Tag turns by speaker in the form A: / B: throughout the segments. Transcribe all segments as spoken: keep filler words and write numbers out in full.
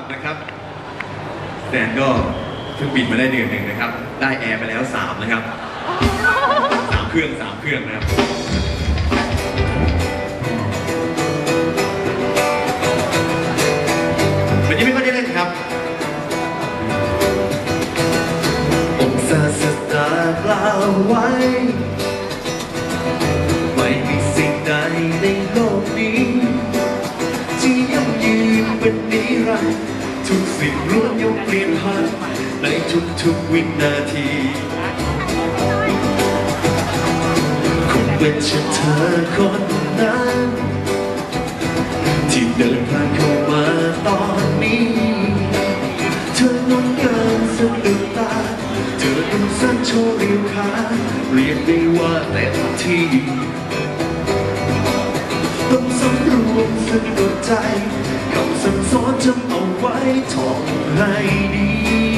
A: นะครับแดนก็เพิ่งบินมาได้เดือนหนึ่งนะครับได้แอร์ไปแล้วสามนะครับสามเครื่องสามเครื่องนะครับวันนี้ไม่ค่อยได้เล่นครับองศาสตาร์กล่าวไว้ไม่มีสิ่งใดในโลกนี้ที่ยั่งยืนเป็นนิรันดร์ทุกสิ่งล้วนย่อมเปลี่ยนผ่านในทุกๆวินาทีคงเป็นเช่นเธอคนนั้นที่เดินผ่านเข้ามาตอนนี้เธอน้องงามสะดุดตาเธอดูสั้นโชว์เรียวขาเรียกได้ว่าเต็มที่ต้องสำรวมสะดุดใจคำสั่งสอนจำเอาไว้ท่องให้ดี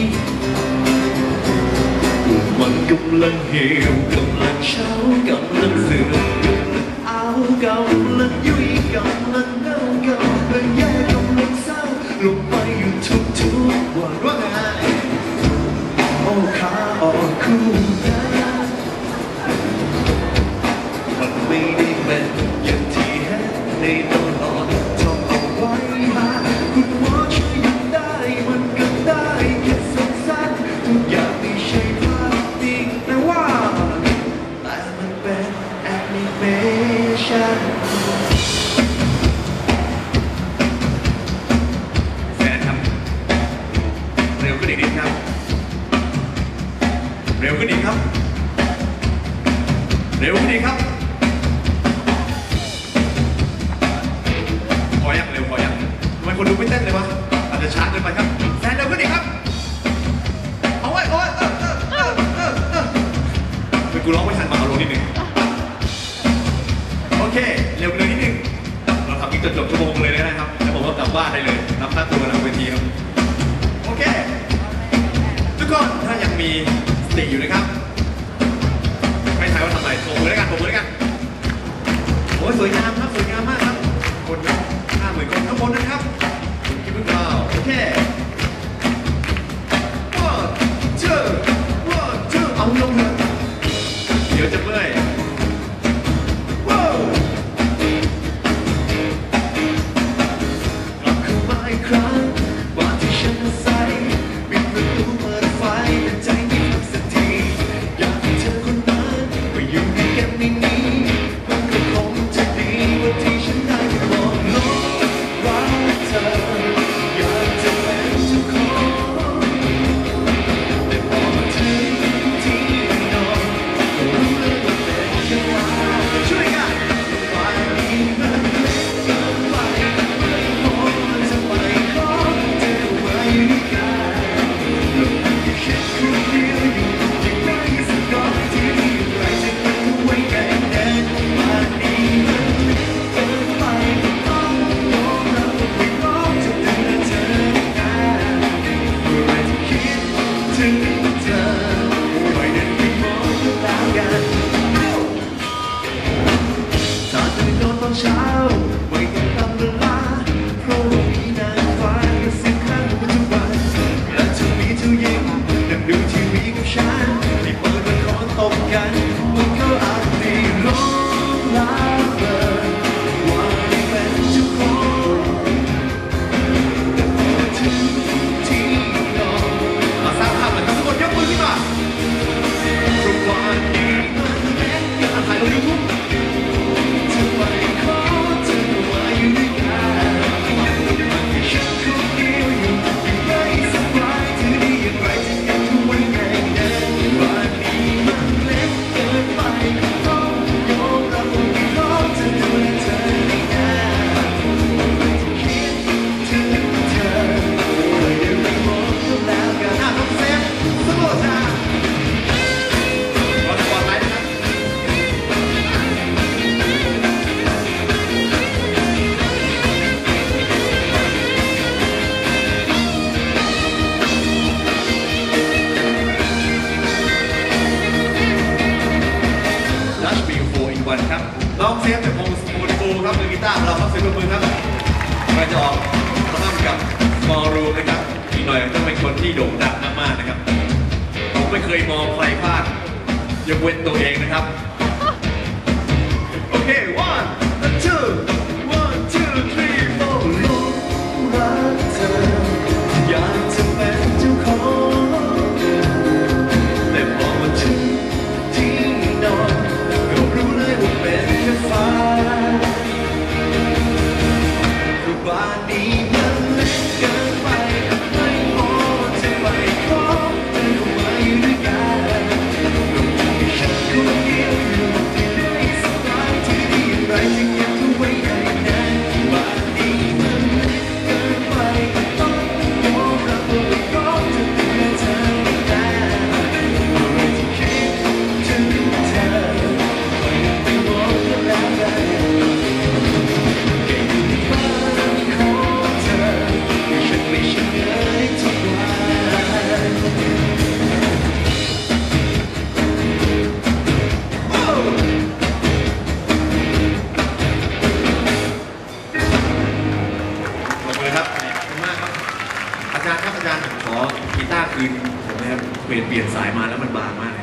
A: มันกำลังเหี่ยวกำลังเช้ากำลังเสื่อมกำลังเอากำลังยุ่ยกำลังเน่ากำลังแย่กำลังเศร้าลงไปอยู่ทุกทุกวันว่าไงโอ้ขาออกคู่นะมันไม่ได้เป็นอย่างที่เห็นในตลอดท่องเอาไว้หาคุณหมอช่วยยังได้มันก็ได้แค่สั้นๆทุกอย่างไม่ใช่ภาพจริงแต่ว่าแต่มันเป็นแอนิเมชั่นแสนครับเร็วขึ้นอีกนิดครับเร็วขึ้นอีกครับเร็วขึ้นอีกครับพอยังเร็วพอยังทำไมคนดูไม่เต้นเลยวะอาจจะช้าเกินไปครับแสนเร็วขึ้นอีกครับเอาไว้โอ้ยเออเออเออเออเออเป็นกูร้องไม่ทันมาเอาลงนิดหนึ่งโอเคเร็วเลยนิดหนึ่งเราทำอีกจนจบชั่วโมงเลยนะครับแล้วผมก็กลับบ้านได้เลยรับค่าตัวหลังเวทีครับโอเคทุกคนถ้ายังมีสติอยู่นะครับไม่ใช่ว่าทำอะไรโผล่ด้วยกันโผล่ด้วยกันโอ้ยสวยงามครับสวยงามมากครับคนห้าหมื่นคนทั้งหมดนะครับคุณคิดว่าเราโอเค one two one two เอาลงเลยเดี๋ยวจะเมื่อยว้าวกลับเข้ามาอีกครั้งบ้านที่ฉันอาศัยปิดประตูเปิดไฟแต่ใจไม่พักสักทีอยากให้เธอคนนั้นไปอยู่ในแก้มนี้มันก็คงจะดีกว่าที่ฉันได้บอกลงรักเธอรูมนะครับอีกหน่อยต้องเป็นคนที่โด่งดังมากๆนะครับผมไม่เคยมองใครพลาดยกเว้นตัวเองนะครับโอเค one two one two three four หลงรักเธออยากจะเป็นเจ้าของแต่พอมาถึงที่นอนก็รู้เลยว่าเป็นแค่ฝันคือบ้านนี้มันเล็กเกินไปไม่พอจะไปขอเธอเข้ามาอยู่ด้วยกันมีฉันคนเดียวอยู่ที่ไหนสบายที่นี่อะไรจะเก็บเธอไว้ได้นานบ้านนี้มันเล็กเกินไปต้องยอมรับว่าไม่พร้อมจะดูแลเธอได้อะไรที่คิดถึงเธอปล่อยมันไปมองก็แล้วกันแค่อยู่ในบ้านของเธอฉันไม่เฉยทุกวันโอ้ขอบคุณครับขอบคุณมากครับอาจารย์ครับอาจารย์ผมขอกีตาร์คืนผมนะครับเปลี่ยนเปลี่ยนสายมาแล้วมันบางมากเลย